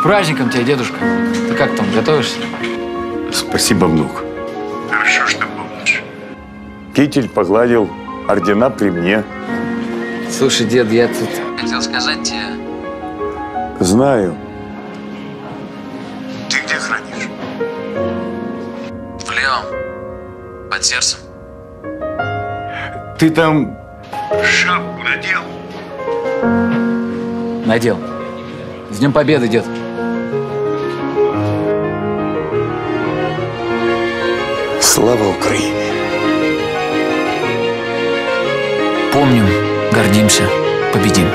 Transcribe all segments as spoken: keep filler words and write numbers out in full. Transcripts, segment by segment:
праздником тебя, дедушка. Ты как там, готовишься? Спасибо, внук. Хорошо, что помнишь. Китель погладил, ордена при мне. Слушай, дед, я тут хотел сказать тебе. Знаю. Ты где хранишь? В левом. Под сердцем. Ты там... Шапку надел? Надел. С Днем Победы, дед. Слава Украине. Помним, гордимся, победим.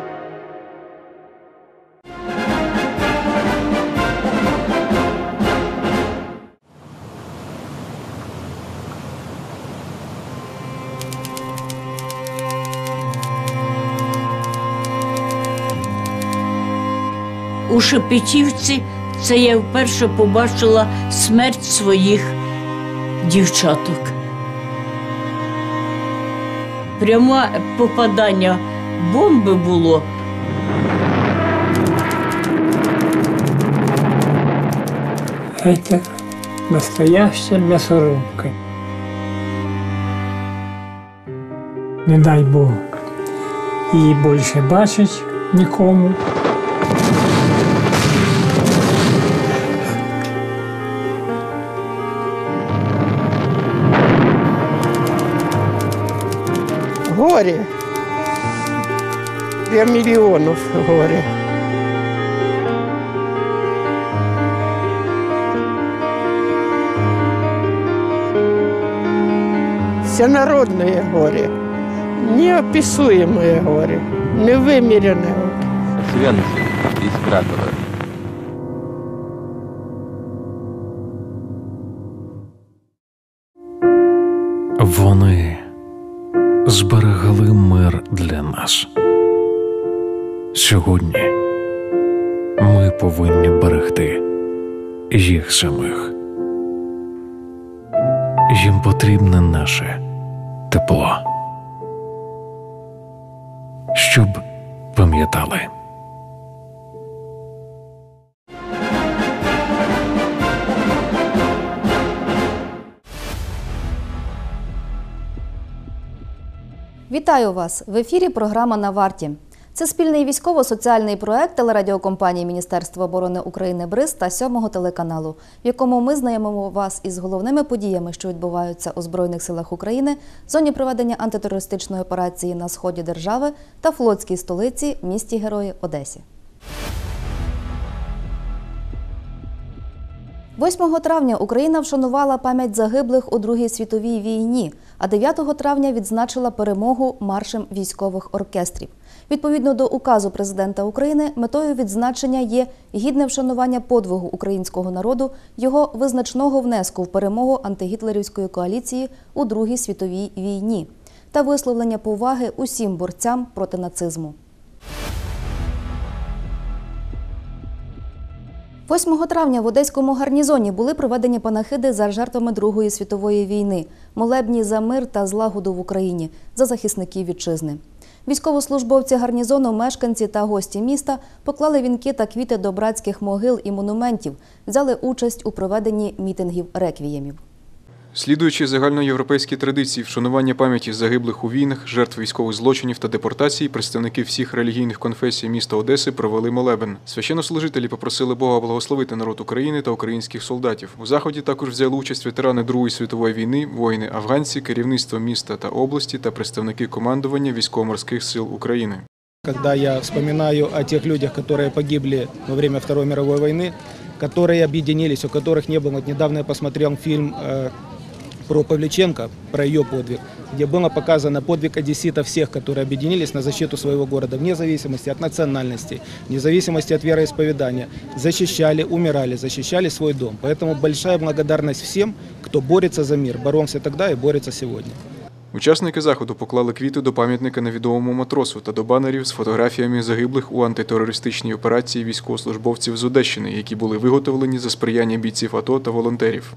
У Шепетівці це я вперше побачила смерть своїх дівчаток. Пряме попадання бомби було. Это настоящая мясорубка. Не дай Бог її більше бачить нікому. Горе. Для миллионов горе. Всенародное горе. Неописуемое горе. Невымеренное. Свенці із Кракова. Вони зберегли мир для нас. Сьогодні ми повинні берегти їх самих. Їм потрібне наше тепло. Щоб пам'ятали. Вітаю вас! В ефірі програма «На варті». Це спільний військово-соціальний проект телерадіокомпанії Міністерства оборони України «Бриз» та сьомого телеканалу, в якому ми знайомимо вас із головними подіями, що відбуваються у Збройних силах України, зоні проведення антитерористичної операції на сході держави та флотській столиці, місті-герої Одесі. восьмого травня Україна вшанувала пам'ять загиблих у Другій світовій війні, а дев'ятого травня відзначила перемогу маршем військових оркестрів. Відповідно до указу президента України, метою відзначення є гідне вшанування подвигу українського народу, його визначного внеску в перемогу антигітлерівської коаліції у Другій світовій війні та висловлення поваги усім борцям проти нацизму. восьмого травня в Одеському гарнізоні були проведені панахиди за жертвами Другої світової війни, молебні за мир та злагоду в Україні, за захисників вітчизни. Військовослужбовці гарнізону, мешканці та гості міста поклали вінки та квіти до братських могил і монументів, взяли участь у проведенні мітингів-реквіємів. Слідуючи загальноєвропейській традиції вшанування пам'яті загиблих у війнах, жертв військових злочинів та депортацій, представники всіх релігійних конфесій міста Одеси провели молебен. Священнослужителі попросили Бога благословити народ України та українських солдатів. У заході також взяли участь ветерани Другої світової війни, воїни-афганці, керівництво міста та області та представники командування військово-морських сил України. Когда я вспоминаю о тех людях, которые погибли во время Второй мировой войны, которые объединились, у которых не было. Недавно я посмотрел фильм про Павличенко, про ее подвиг, где было показано подвиг одесситов всех, которые объединились на защиту своего города, вне зависимости от национальности, вне зависимости от вероисповедания, защищали, умирали, защищали свой дом. Поэтому большая благодарность всем, кто борется за мир, боролся тогда и борется сегодня. Учасники заходу поклали квіти до пам'ятника невідомому матросу та до банерів з фотографіями загиблих у антитерористичній операції військовослужбовців з Одещини, які були виготовлені за сприяння бійців АТО та волонтерів.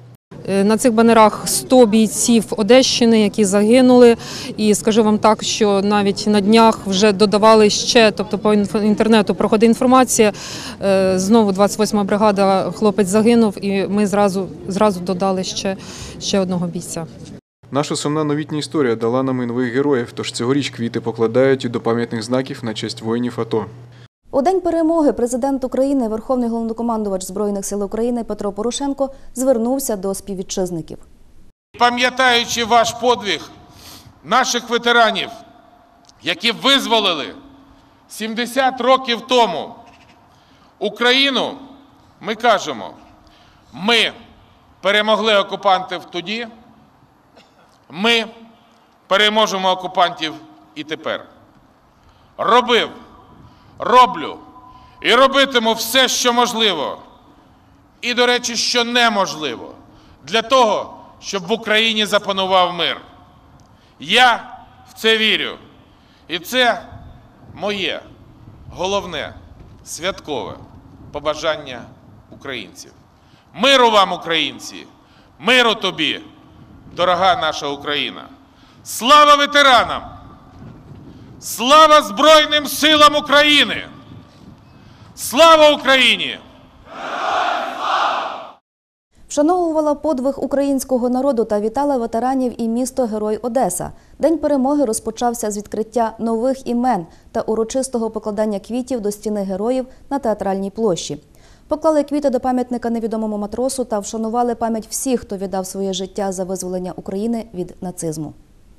На цих банерах сто бійців Одещини, які загинули. І скажу вам так, що навіть на днях вже додавали ще, тобто по інтернету проходить інформація, знову двадцять восьма бригада, хлопець загинув, і ми зразу, зразу додали ще, ще одного бійця. Наша сумна новітня історія дала нам і нових героїв, тож цьогоріч квіти покладають і до пам'ятних знаків на честь воїнів АТО. У День перемоги президент України, Верховний головнокомандувач Збройних сил України Петро Порошенко звернувся до співвітчизників. Пам'ятаючи ваш подвиг, наших ветеранів, які визволили сімдесят років тому Україну, ми кажемо, ми перемогли окупантів тоді, ми переможемо окупантів і тепер. Робив, роблю і робитиму все, що можливо, і, до речі, що неможливо, для того, щоб в Україні запанував мир. Я в це вірю. І це моє головне святкове побажання українців. Миру вам, українці! Миру тобі, дорога наша Україна! Слава ветеранам! Слава Збройним силам України! Слава Україні! Вшановувала подвиг українського народу та вітала ветеранів і місто-герой Одеса. День перемоги розпочався з відкриття нових імен та урочистого покладання квітів до стіни героїв на Театральній площі. Поклали квіти до пам'ятника невідомому матросу та вшанували пам'ять всіх, хто віддав своє життя за визволення України від нацизму.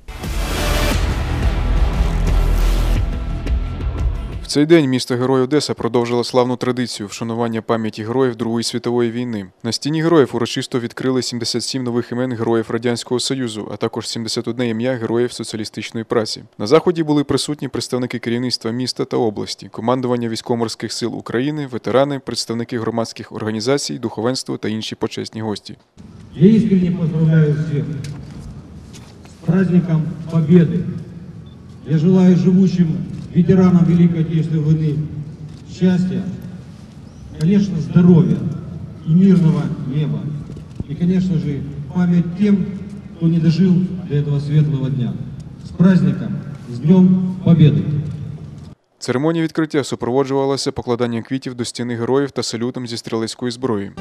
В цей день місто-герой Одеса продовжило славну традицію вшанування пам'яті героїв Другої світової війни. На стіні героїв урочисто відкрили сімдесят сім нових імен героїв Радянського Союзу, а також сімдесят одне ім'я героїв соціалістичної праці. На заході були присутні представники керівництва міста та області, командування військово-морських сил України, ветерани, представники громадських організацій, духовенство та інші почесні гості. Я искренне поздравляю всех с праздником Победы. Я желаю живущим ветеранам Великой Отечественной войны счастья, конечно, здоровья и мирного неба. И, конечно же, память тем, кто не дожил до этого светлого дня. С праздником, с Днем Победы! Церемонія відкриття супроводжувалася покладанням квітів до стіни героїв та салютом зі стрілецької зброї.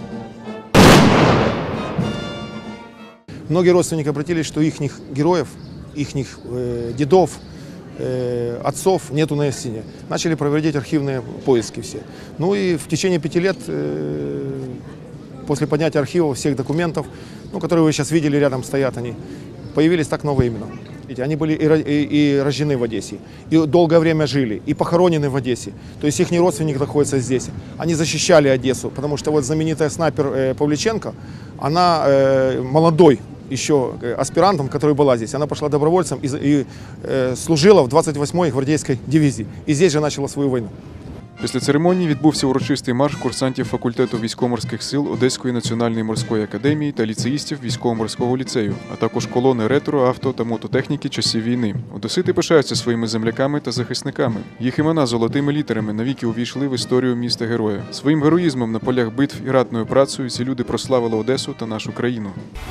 Многие родственники обратились, что их героев, их э, дедов, отцов нету на стене. Начали проводить архивные поиски все. Ну и в течение пяти лет, после поднятия архива всех документов, ну, которые вы сейчас видели, рядом стоят они, появились так новые имена. Они были и, и, и рождены в Одессе, и долгое время жили, и похоронены в Одессе. То есть их родственник находится здесь. Они защищали Одессу, потому что вот знаменитая снайпер э, Павличенко, она э, молодой еще аспирантом, которая была здесь. Она пошла добровольцем и, и э, служила в двадцять восьмой гвардейской дивизии. И здесь же начала свою войну. Після церемонії відбувся урочистий марш курсантів факультету військово-морських сил Одеської національної морської академії та ліцеїстів військово-морського ліцею, а також колони ретро, авто та мототехніки часів війни. Одесити пишаються своїми земляками та захисниками. Їх імена золотими літерами навіки увійшли в історію міста-героя. Своїм героїзмом на полях битв і ратною працею ці люди прославили Одесу та нашу країну.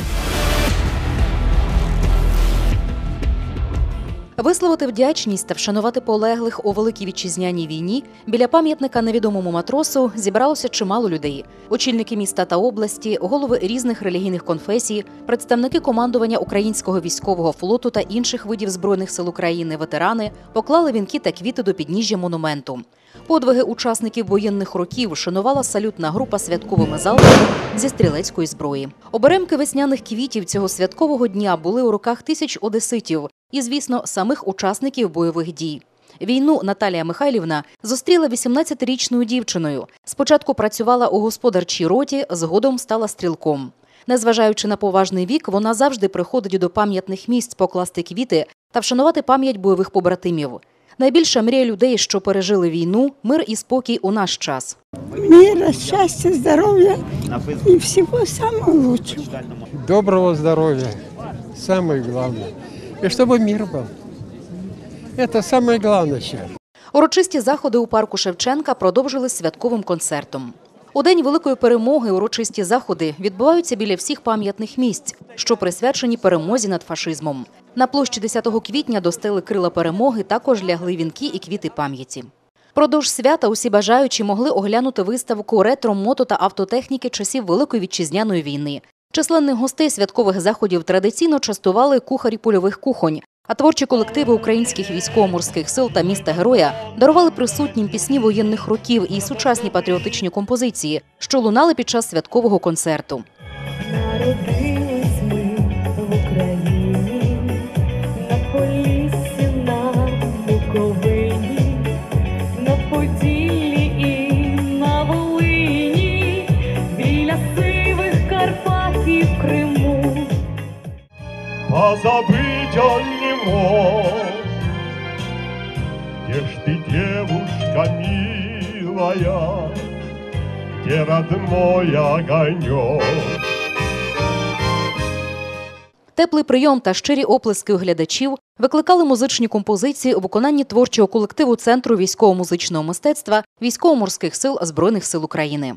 Висловити вдячність та вшанувати полеглих у Великій Вітчизняній війні біля пам'ятника невідомому матросу зібралося чимало людей. Очільники міста та області, голови різних релігійних конфесій, представники командування Українського військового флоту та інших видів Збройних сил України, ветерани поклали вінки та квіти до підніжжя монументу. Подвиги учасників воєнних років шанувала салютна група святковими залпами зі стрілецької зброї. Оберемки весняних квітів цього святкового дня були у руках тисяч одеситів і, звісно, самих учасників бойових дій. Війну Наталія Михайлівна зустріла вісімнадцятирічною дівчиною. Спочатку працювала у господарчій роті, згодом стала стрілком. Незважаючи на поважний вік, вона завжди приходить до пам'ятних місць покласти квіти та вшанувати пам'ять бойових побратимів. Найбільша мрія людей, що пережили війну – мир і спокій у наш час. Мира, щастя, здоров'я і всього самого лучшого. Доброго здоров'я, самое главное. І щоб мир був. Це найголовніше. Урочисті заходи у парку Шевченка продовжились святковим концертом. У День Великої Перемоги урочисті заходи відбуваються біля всіх пам'ятних місць, що присвячені перемозі над фашизмом. На площі десятого квітня до стели Крила Перемоги також лягли вінки і квіти пам'яті. Продовж свята усі бажаючі могли оглянути виставку ретро, мото та автотехніки часів Великої Вітчизняної війни. Численних гостей святкових заходів традиційно частували кухарі польових кухонь, а творчі колективи українських військово-морських сил та міста-героя дарували присутнім пісні воєнних років і сучасні патріотичні композиції, що лунали під час святкового концерту. Народились ми в Україні, на Поліссі, на Буковині, на Поділлі і на Волині, біля сивих Карпат і в Криму. Позабыть он не мог, где ж ты, девушка милая, где родной огонек. Теплий прийом та щирі оплески у глядачів викликали музичні композиції у виконанні творчого колективу Центру військово-музичного мистецтва Військово-морських сил Збройних сил України.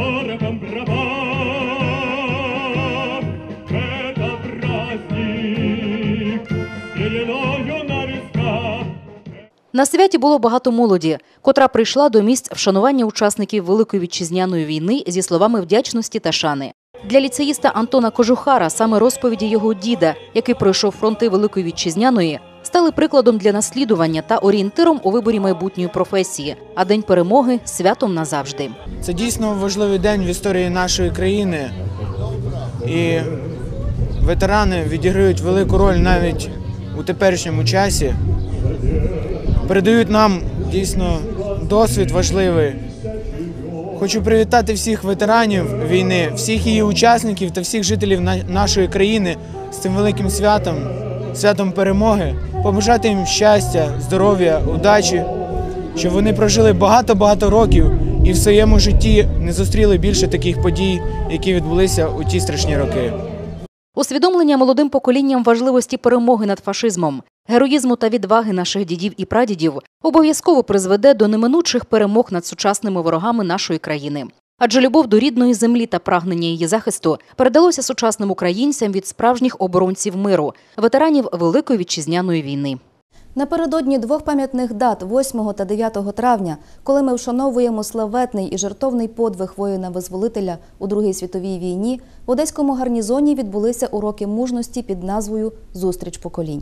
На святі було багато молоді, котра прийшла до місць вшанування учасників Великої Вітчизняної війни зі словами вдячності та шани. Для ліцеїста Антона Кожухара саме розповіді його діда, який пройшов фронти Великої Вітчизняної, стали прикладом для наслідування та орієнтиром у виборі майбутньої професії, а День перемоги – святом назавжди. Це дійсно важливий день в історії нашої країни, і ветерани відіграють велику роль навіть у теперішньому часі. Передають нам дійсно досвід важливий. Хочу привітати всіх ветеранів війни, всіх її учасників та всіх жителів нашої країни з цим великим святом, святом перемоги. Побажати їм щастя, здоров'я, удачі, щоб вони прожили багато-багато років і в своєму житті не зустріли більше таких подій, які відбулися у ті страшні роки. Усвідомлення молодим поколінням важливості перемоги над фашизмом, героїзму та відваги наших дідів і прадідів обов'язково призведе до неминучих перемог над сучасними ворогами нашої країни. Адже любов до рідної землі та прагнення її захисту передалося сучасним українцям від справжніх оборонців миру, ветеранів Великої Вітчизняної війни. Напередодні двох пам'ятних дат – восьмого та дев'ятого травня, коли ми вшановуємо славетний і жертовний подвиг воїна-визволителя у Другій світовій війні, в Одеському гарнізоні відбулися уроки мужності під назвою «Зустріч поколінь».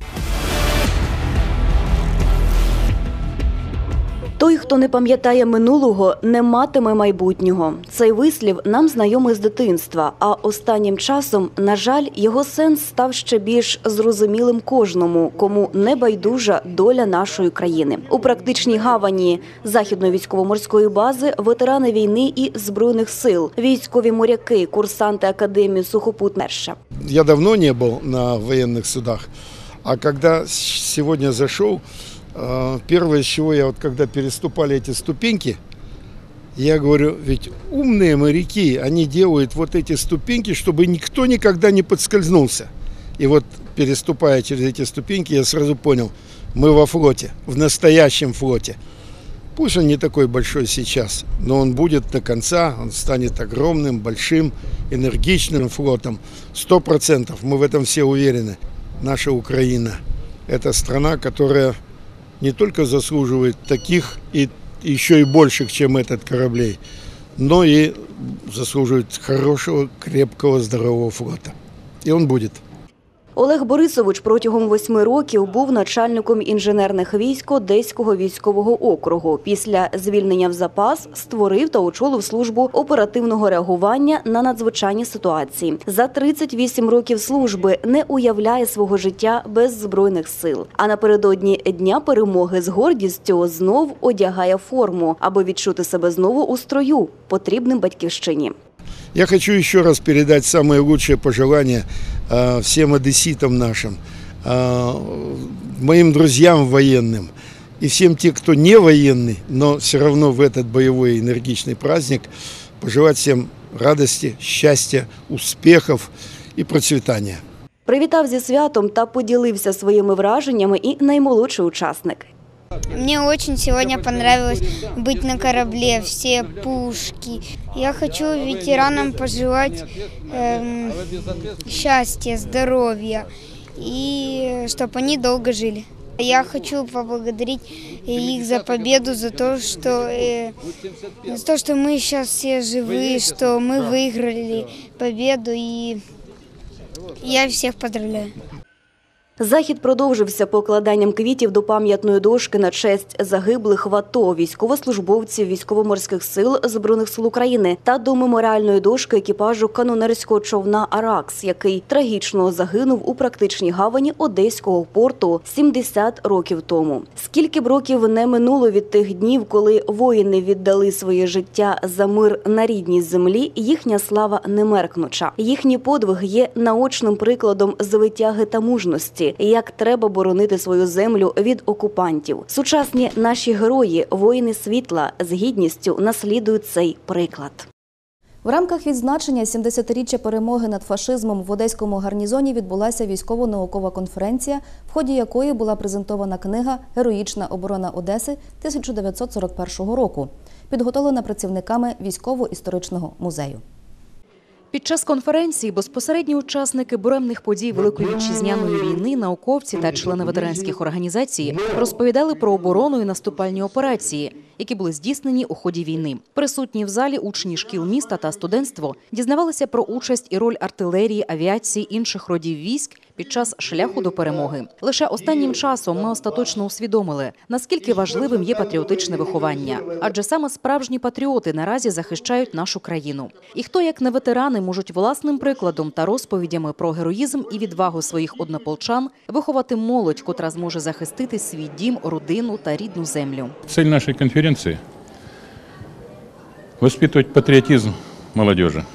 Той, хто не пам'ятає минулого, не матиме майбутнього. Цей вислів нам знайомий з дитинства, а останнім часом, на жаль, його сенс став ще більш зрозумілим кожному, кому не байдужа доля нашої країни. У практичній гавані Західної військово-морської бази ветерани війни і Збройних сил, військові моряки, курсанти Академії сухопутних. Я давно не був на воєнних судах, а коли сьогодні зайшов, первое, с чего я, вот когда переступали эти ступеньки, я говорю, ведь умные моряки, они делают вот эти ступеньки, чтобы никто никогда не подскользнулся. И вот переступая через эти ступеньки, я сразу понял, мы во флоте, в настоящем флоте. Пусть он не такой большой сейчас, но он будет до конца, он станет огромным, большим, энергичным флотом. Сто процентов, мы в этом все уверены. Наша Украина – это страна, которая не только заслуживает таких и еще и больших, чем этот, кораблей, но и заслуживает хорошего, крепкого, здорового флота. И он будет. Олег Борисович протягом восьми років був начальником інженерних військ Одеського військового округу. Після звільнення в запас створив та очолив службу оперативного реагування на надзвичайні ситуації. За тридцять вісім років служби не уявляє свого життя без Збройних сил. А напередодні Дня перемоги з гордістю знов одягає форму, аби відчути себе знову у строю, потрібним батьківщині. Я хочу еще раз передать самые лучшие пожелания э, всем одесситам нашим, э, моим друзьям военным и всем тем, кто не военный, но все равно в этот боевой энергичный праздник пожелать всем радости, счастья, успехов и процветания. Привітав зі святом та поділився своїми враженнями і наймолодший учасник. Мне очень сегодня понравилось быть на корабле, все пушки. Я хочу ветеранам пожелать эм, счастья, здоровья и чтобы они долго жили. Я хочу поблагодарить их за победу, за то, что, э, за то, что мы сейчас все живы, что мы выиграли победу, и я всех поздравляю. Захід продовжився покладанням квітів до пам'ятної дошки на честь загиблих в АТО військовослужбовців Військово-морських сил Збройних сил України та до меморіальної дошки екіпажу канонерського човна «Аракс», який трагічно загинув у практичній гавані Одеського порту сімдесят років тому. Скільки б років не минуло від тих днів, коли воїни віддали своє життя за мир на рідній землі, їхня слава не меркнуча. Їхній подвиг є наочним прикладом звитяги та мужності, як треба боронити свою землю від окупантів. Сучасні наші герої, воїни світла, з гідністю наслідують цей приклад. В рамках відзначення сімдесятиріччя перемоги над фашизмом в Одеському гарнізоні відбулася військово-наукова конференція, в ході якої була презентована книга «Героїчна оборона Одеси» тисяча дев'ятсот сорок першого року, підготовлена працівниками військово-історичного музею. Під час конференції безпосередні учасники буремних подій Великої Вітчизняної війни, науковці та члени ветеранських організацій розповідали про оборону і наступальні операції, які були здійснені у ході війни. Присутні в залі учні шкіл міста та студентство дізнавалися про участь і роль артилерії, авіації, інших родів військ під час шляху до перемоги. Лише останнім часом ми остаточно усвідомили, наскільки важливим є патріотичне виховання. Адже саме справжні патріоти наразі захищають нашу країну. І хто, як не ветерани, можуть власним прикладом та розповідями про героїзм і відвагу своїх однополчан виховати молодь, котра зможе захистити свій дім, родину та рідну землю. Цель нашей конференции – воспитывать патриотизм молодежи,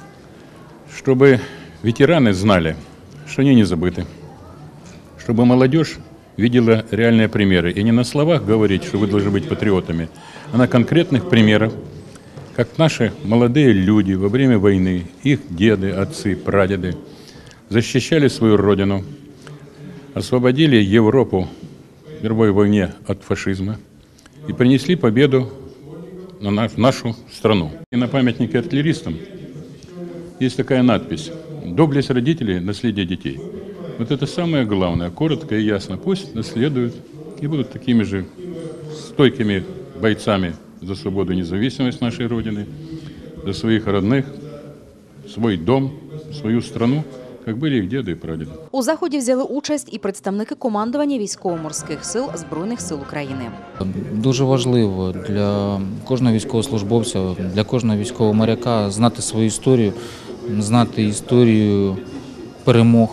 чтобы ветераны знали, что они не забыты, чтобы молодежь видела реальные примеры. И не на словах говорить, что вы должны быть патриотами, а на конкретных примерах, как наши молодые люди во время войны, их деды, отцы, прадеды защищали свою родину, освободили Европу в мировой войне от фашизма и принесли победу на нашу страну. И на памятнике артиллеристам есть такая надпись: «Доблесть родителей, наследие детей». Вот это самое главное, коротко и ясно. Пусть наследуют и будут такими же стойкими бойцами за свободу и независимость нашей Родины, за своих родных, свой дом, свою страну, як були їх діди і прадіди. У заході взяли участь і представники командування Військово-морських сил Збройних сил України. Дуже важливо для кожного військовослужбовця, для кожного військового моряка знати свою історію, знати історію перемог.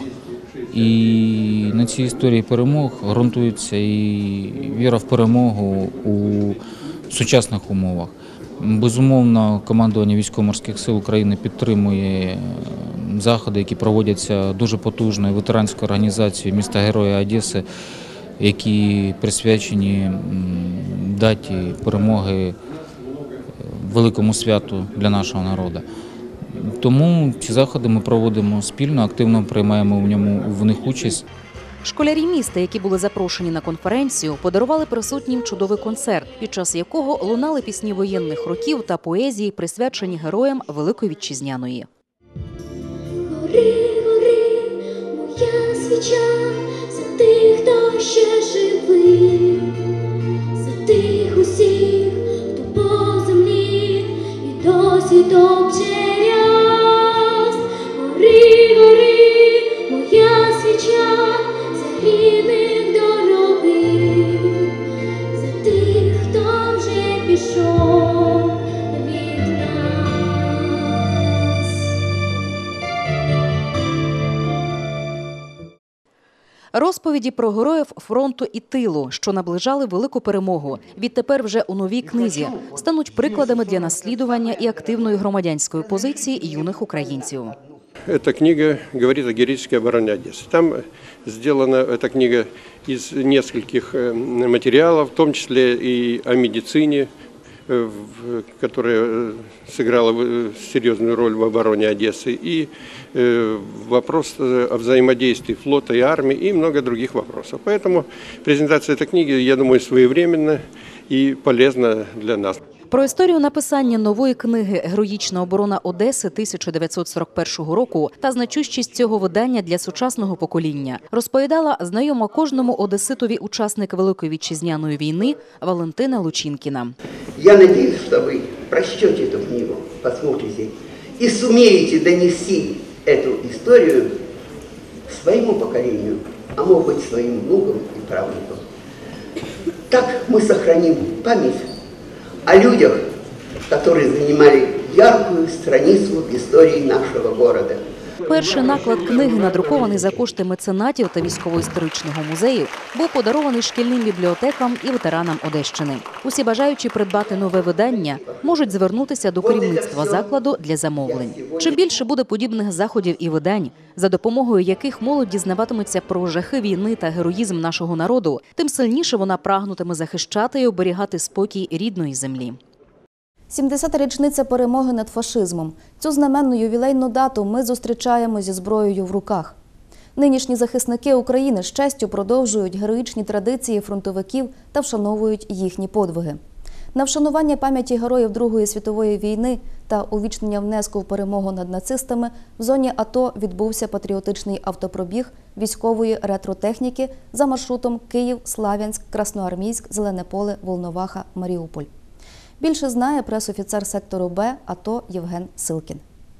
І на цій історії перемог ґрунтується і віра в перемогу у сучасних умовах. Безумовно, командування Військово-морських сил України підтримує заходи, які проводяться дуже потужною ветеранською організацією міста Героя Одеси, які присвячені даті перемоги великому святу для нашого народу. Тому ці заходи ми проводимо спільно, активно приймаємо в ньому в них участь. Школярі міста, які були запрошені на конференцію, подарували присутнім чудовий концерт, під час якого лунали пісні воєнних років та поезії, присвячені героям Великої Вітчизняної. Гори, гори, моя свіча, за тих, хто ще живий, за тих усіх, хто по землі і досі топче ряст. Гори, гори, моя свіча, за рідних дорогих, за тих, хто вже пішов від нас. Розповіді про героїв фронту і тилу, що наближали велику перемогу, відтепер вже у новій книзі, стануть прикладами для наслідування і активної громадянської позиції юних українців. Эта книга говорит о героической обороне Одессы. Там сделана эта книга из нескольких материалов, в том числе и о медицине, которая сыграла серьезную роль в обороне Одессы, и вопрос о взаимодействии флота и армии, и много других вопросов. Поэтому презентация этой книги, я думаю, своевременна и полезна для нас. Про історію написання нової книги «Героїчна оборона Одеси тисяча дев'ятсот сорок першого року» та значущість цього видання для сучасного покоління розповідала знайома кожному одеситові учасник Великої Вітчизняної війни Валентина Лучинкіна. Я надеюсь, что вы прочтете эту книгу, посмотрите и сумеете донести эту историю своему поколению, а может быть своим внукам и правнукам. Так мы сохраним память о людях, которые занимали яркую страницу в истории нашего города. Перший наклад книги, надрукований за кошти меценатів та військово-історичного музею, був подарований шкільним бібліотекам і ветеранам Одещини. Усі бажаючі придбати нове видання можуть звернутися до керівництва закладу для замовлень. Чим більше буде подібних заходів і видань, за допомогою яких молодь дізнаватиметься про жахи війни та героїзм нашого народу, тим сильніше вона прагнутиме захищати і оберігати спокій рідної землі. сімдесята річниця перемоги над фашизмом. Цю знаменну ювілейну дату ми зустрічаємо зі зброєю в руках. Нинішні захисники України з честю продовжують героїчні традиції фронтовиків та вшановують їхні подвиги. На вшанування пам'яті героїв Другої світової війни та увічнення внеску в перемогу над нацистами в зоні АТО відбувся патріотичний автопробіг військової ретротехніки за маршрутом Київ, Слав'янськ, Красноармійськ, Зелене Поле, Волноваха, Маріуполь. Більше знає пресофіцер сектору Б АТО Євген Силкін.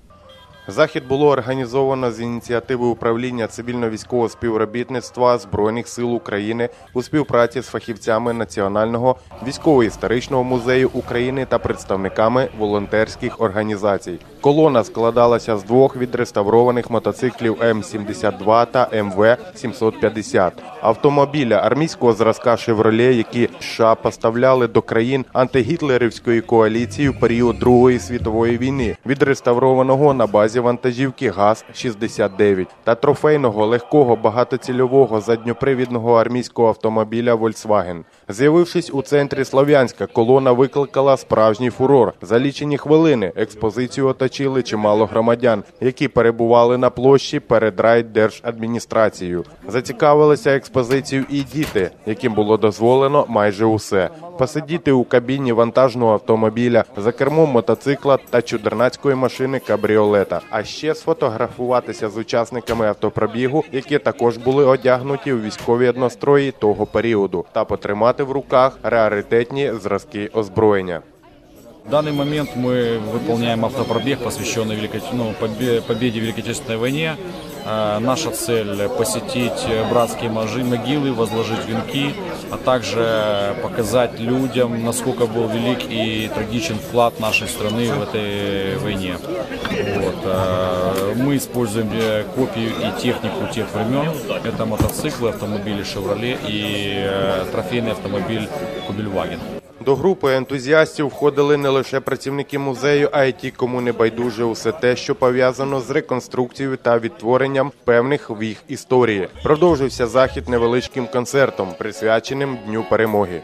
Захід було організовано з ініціативи Управління цивільно-військового співробітництва Збройних сил України у співпраці з фахівцями Національного військово-історичного музею України та представниками волонтерських організацій. Колона складалася з двох відреставрованих мотоциклів М сімдесят два та М В сімсот п'ятдесят. Автомобіля армійського зразка «Шевроле», які США поставляли до країн антигітлерівської коаліції в період Другої світової війни, відреставрованого на базі вантажівки ГАЗ шістдесят дев'ять та трофейного легкого багатоцільового задньопривідного армійського автомобіля «Volkswagen». З'явившись у центрі Слов'янська, колона викликала справжній фурор. За лічені хвилини експозицію оточили чимало громадян, які перебували на площі перед райдержадміністрацією. Зацікавилися експозицією і діти, яким було дозволено майже усе. Посидіти у кабіні вантажного автомобіля, за кермом мотоцикла та чудернацької машини кабріолета. А ще сфотографуватися з учасниками автопробігу, які також були одягнуті у військові однострої того періоду, та потримати в руках раритетні зразки озброєння. В данный момент мы выполняем автопробег, посвященный Великой, ну, победе в Великой Отечественной войне. Наша цель – посетить братские могилы, возложить венки, а также показать людям, насколько был велик и трагичен вклад нашей страны в этой войне. Вот. Мы используем копию и технику тех времен. Это мотоциклы, автомобили «Шевроле» и трофейный автомобиль «Кубельваген». До групи ентузіастів входили не лише працівники музею, а й ті, кому не байдуже усе те, що пов'язано з реконструкцією та відтворенням певних віг історії. Продовжився захід невеличким концертом, присвяченим Дню перемоги.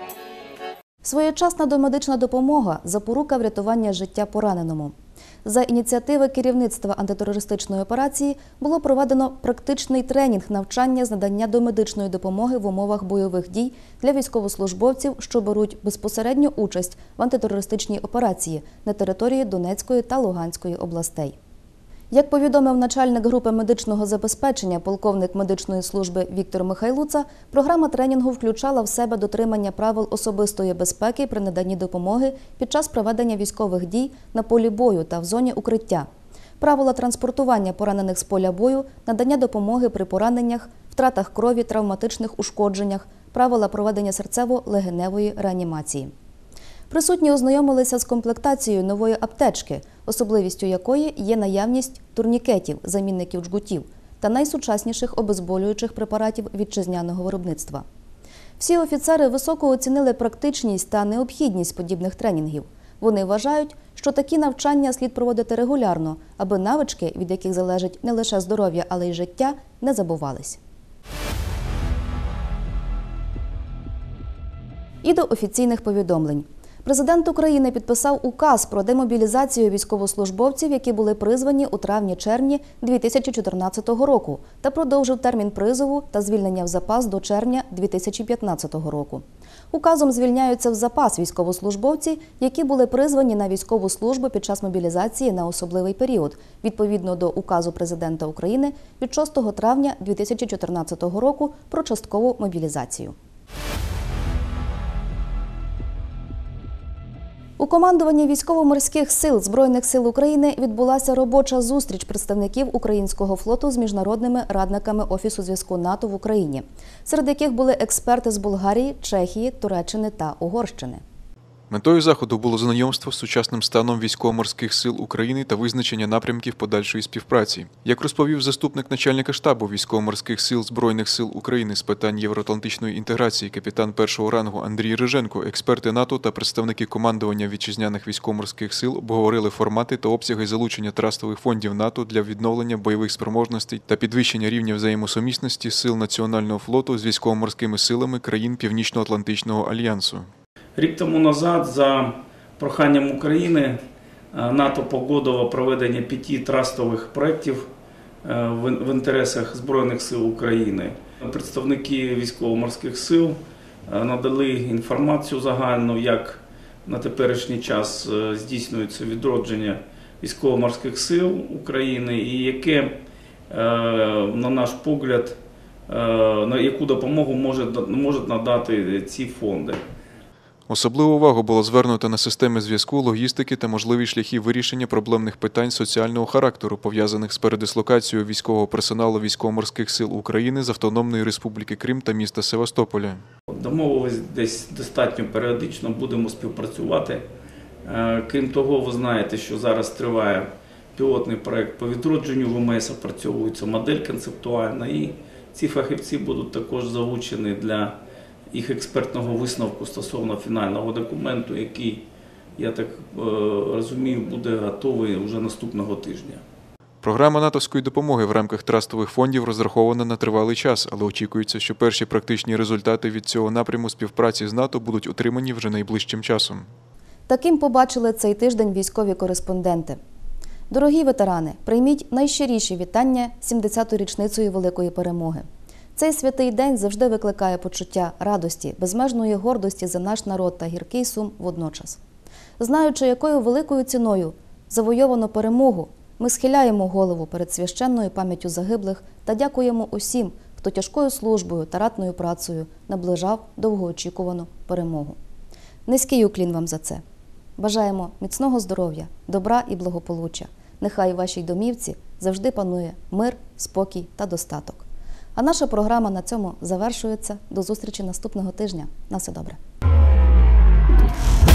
Своєчасна домедична допомога – запорука врятування життя пораненому. За ініціативи керівництва антитерористичної операції було проведено практичний тренінг навчання з надання домедичної допомоги в умовах бойових дій для військовослужбовців, що беруть безпосередню участь в антитерористичній операції на території Донецької та Луганської областей. Як повідомив начальник групи медичного забезпечення, полковник медичної служби Віктор Михайлуца, програма тренінгу включала в себе дотримання правил особистої безпеки при наданні допомоги під час проведення військових дій на полі бою та в зоні укриття, правила транспортування поранених з поля бою, надання допомоги при пораненнях, втратах крові, травматичних ушкодженнях, правила проведення серцево-легеневої реанімації. Присутні ознайомилися з комплектацією нової аптечки, особливістю якої є наявність турнікетів, замінників джгутів та найсучасніших обезболюючих препаратів вітчизняного виробництва. Всі офіцери високо оцінили практичність та необхідність подібних тренінгів. Вони вважають, що такі навчання слід проводити регулярно, аби навички, від яких залежить не лише здоров'я, але й життя, не забувались. І до офіційних повідомлень. Президент України підписав указ про демобілізацію військовослужбовців, які були призвані у травні-червні дві тисячі чотирнадцятого року, та продовжив термін призову та звільнення в запас до червня дві тисячі п'ятнадцятого року. Указом звільняються в запас військовослужбовці, які були призвані на військову службу під час мобілізації на особливий період, відповідно до указу Президента України від шостого травня дві тисячі чотирнадцятого року про часткову мобілізацію. У командуванні Військово-морських сил Збройних сил України відбулася робоча зустріч представників українського флоту з міжнародними радниками Офісу зв'язку НАТО в Україні, серед яких були експерти з Болгарії, Чехії, Туреччини та Угорщини. Метою заходу було знайомство з сучасним станом військово-морських сил України та визначення напрямків подальшої співпраці. Як розповів заступник начальника штабу військово-морських сил Збройних сил України з питань євроатлантичної інтеграції капітан першого рангу Андрій Риженко, експерти НАТО та представники командування вітчизняних військово-морських сил обговорили формати та обсяги залучення трастових фондів НАТО для відновлення бойових спроможностей та підвищення рівня взаємосумісності сил Національного флоту з військово-морськими силами країн Північно-Атлантичного альянсу. Рік тому назад за проханням України НАТО погодило проведення п'яти трастових проєктів в інтересах Збройних сил України. Представники військово-морських сил надали інформацію загальну, як на теперішній час здійснюється відродження військово-морських сил України і яке, на наш погляд, на яку допомогу можуть надати ці фонди. Особливу увагу було звернуто на системи зв'язку, логістики та можливі шляхи вирішення проблемних питань соціального характеру, пов'язаних з передислокацією військового персоналу Військово-морських сил України з Автономної Республіки Крим та міста Севастополя. Домовились, десь достатньо періодично будемо співпрацювати. Крім того, ви знаєте, що зараз триває пілотний проєкт по відродженню ВМС, опрацьовується модель концептуальна, і ці фахівці будуть також залучені для їх експертного висновку стосовно фінального документу, який, я так розумію, буде готовий вже наступного тижня. Програма натовської допомоги в рамках трастових фондів розрахована на тривалий час, але очікується, що перші практичні результати від цього напряму співпраці з НАТО будуть отримані вже найближчим часом. Таким побачили цей тиждень військові кореспонденти. Дорогі ветерани, прийміть найщиріші вітання сімдесятою річницею Великої Перемоги. Цей святий день завжди викликає почуття радості, безмежної гордості за наш народ та гіркий сум водночас. Знаючи, якою великою ціною завойовано перемогу, ми схиляємо голову перед священною пам'яттю загиблих та дякуємо усім, хто тяжкою службою та ратною працею наближав довгоочікувану перемогу. Низький уклін вам за це. Бажаємо міцного здоров'я, добра і благополуччя. Нехай у вашій домівці завжди панує мир, спокій та достаток. А наша програма на цьому завершується. До зустрічі наступного тижня. На все добре.